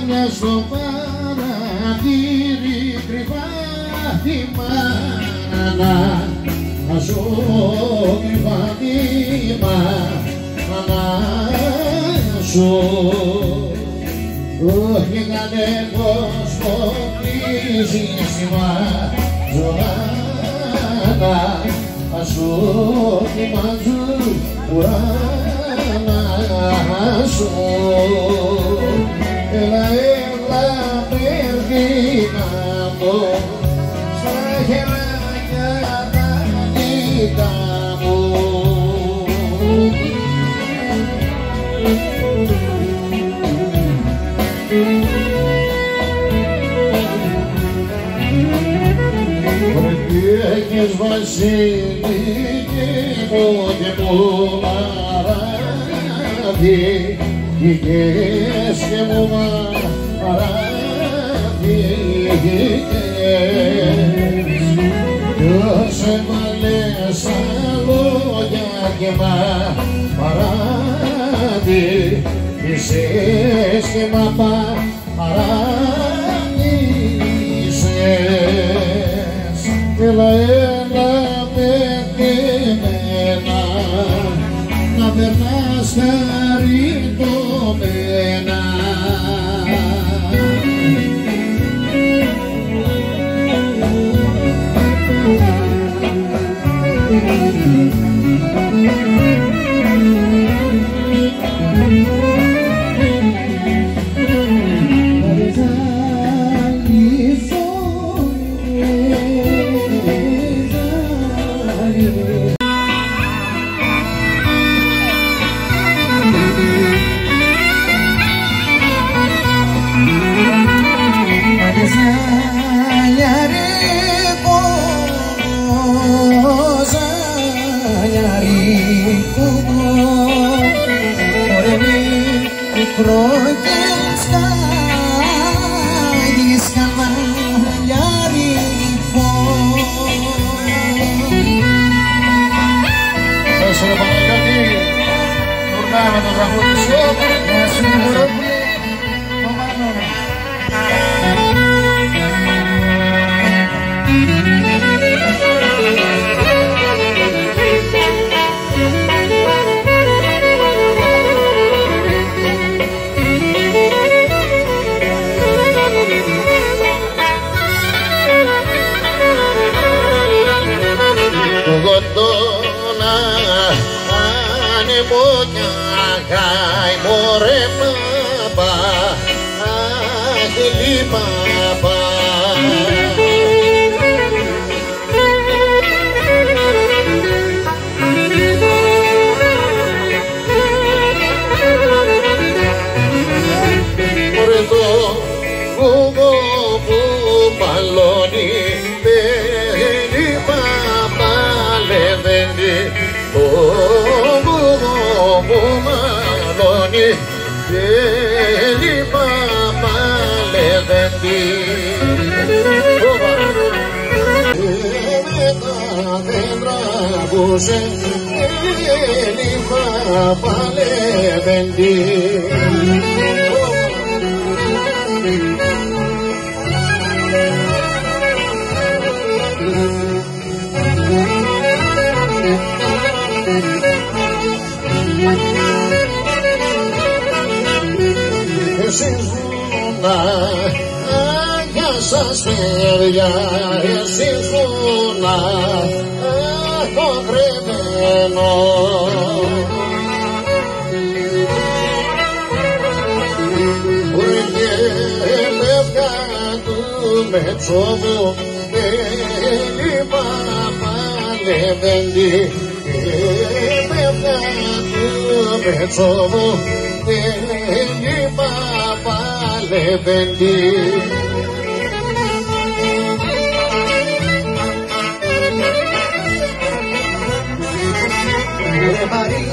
Μια στο παρατήρι κρυφά τη μάνα, να σου κρυφά τη μάνα σου. Όχι κανένας φωτίζει σήμα ζωάνα, να σου κοιμάζω ουράνα σου. Έλα, έλα, περδίνα μου, στα χεράκια τα δικά μου. Έχεις βασίλη μου και μου μαράδι, βγήκες και μου μαράδικες. Δώσε μαλλιές στα λόγια και μαράδι, είσαι και μαράδισες. Έλα, έλα πετυμένα, να περνάς χαριτωμένα. με το τραγούδι σου, για Σιμουρόπουλη, το Μανώνα. Ay, more papa, agili papa. Por eso, Hugo Baloni, Beli papa le vendí. Maloni, Beli papa le vendí. Beli papa le vendí. Εσείς βούνα, για σας παιδιά, εσείς βούνα, έχω κρυμμένο. Και φεύγα του μετσόβου, Μπέλη παπά λεβέντη. Φεύγα του μετσόβου, Μπέλη παπά λεβέντη. María